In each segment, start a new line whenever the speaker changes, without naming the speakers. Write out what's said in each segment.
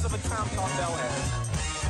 of a town called Bel Air.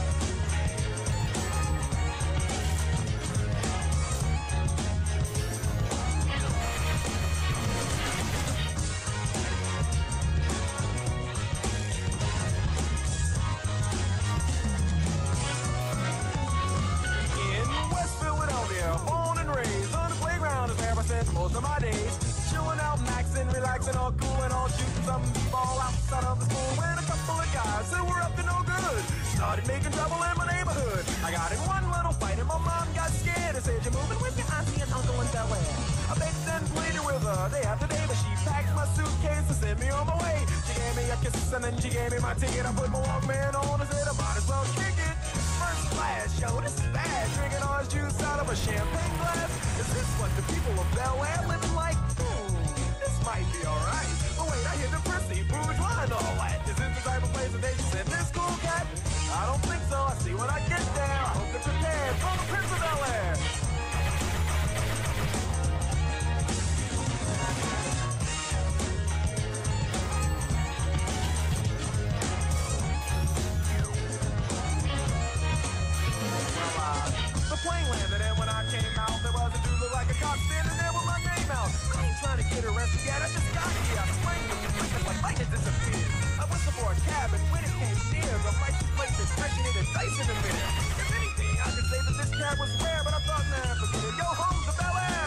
Born and raised on the playground is where I spent most of my days. Chilling out, maxing, relaxing, all cool and all shooting some ball outside of the school. When a couple of guys who were up to no good started making trouble in my neighborhood. I got in one little fight and my mom got scared and said, "You're moving with your auntie and uncle in Bel Air." I begged and pleaded with her day after day, but she packed my suitcase and sent me on my way. She gave me a kiss and then she gave me my ticket. I put my Walkman on and said I might as well kick it. First class, yo, this is bad. Drinking orange juice out of a champagne glass. Is this what the people of Bel Air living like? This might be alright. But wait, I hear the prissy, bourgeois and all that. Is this the type of place that they should send this cool cat? I don't think so. I see when I get there. I hope they're prepared for the Prince of Bel Air. The plane landed and when I came out, there was a dude look like a cop standing there with my name out. I ain't trying to get arrested yet, I just got here. I sprang with the quickness like lightning disappeared. I whistled for a cab and when it came near, the license plate expression it and dice in the mirror. If anything, I could say that this cab was rare, but I thought, man, forget it, go home to Bel Air.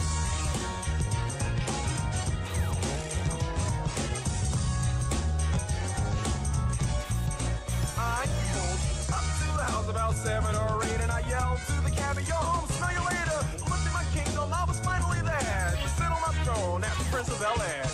I pulled up to the house about 7 or 8 and I yelled to the cabby, "Yo home, smell you later." Looked at my kingdom, I was finally there to sit on my throne as the Prince of Bel Air.